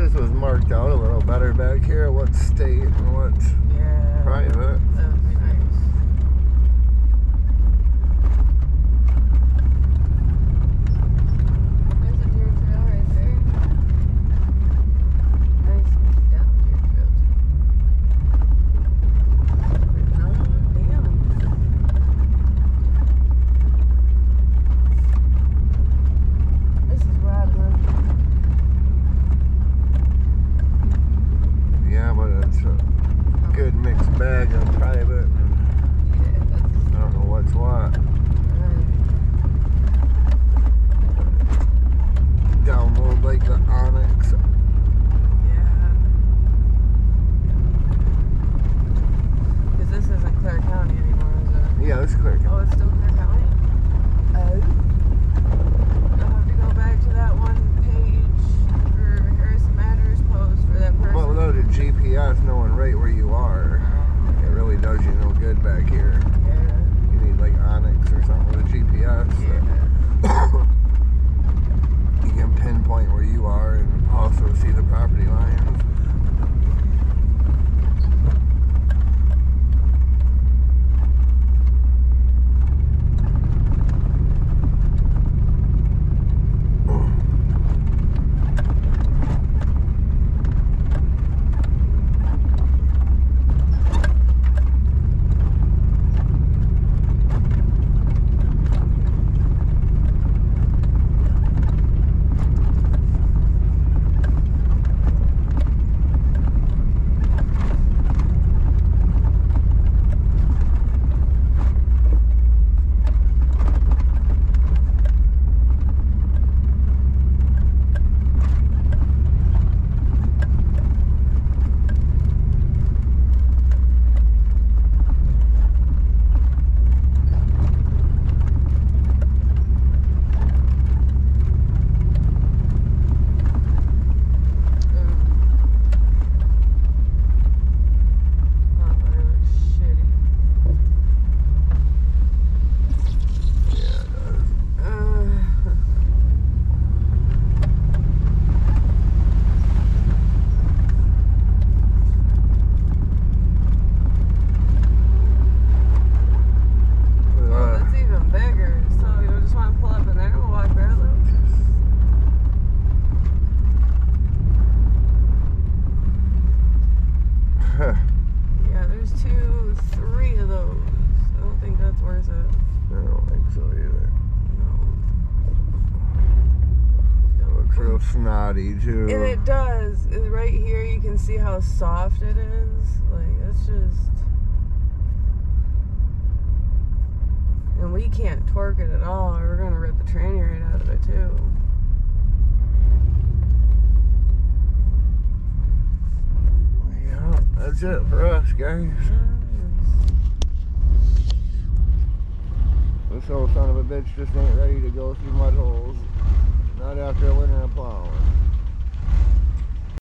this was marked out a little better back here, what state and what private. That would be nice. There's a deer trail right there. Nice down deer trail too. No, damn. This is rad, man. Yeah, but it's a good mixed bag of private and I don't know what's what. Download like the Onyx. Yeah. Because this isn't Clare County anymore, is it? Yeah, this is Clare County. Oh, it's still Clare County? Oh. I'll have to go back to that one page for Harrison Matters post for that person. Well, without a GPS knowing right where you are, it really does you no good back here. Yeah. You need like Onyx or something with a GPS. Yeah. You can pinpoint where you are and also see the property lines. Yeah, there's 2, 3 of those. I don't think that's worth it. I don't think so either. No. It looks real snotty too. And it does. Right here you can see how soft it is. Like, it's just... And we can't torque it at all, or we're going to rip the tranny right out of it too. Yeah, that's it for us, guys. This old son of a bitch just ain't ready to go through mud holes. Not after a winter of plowing.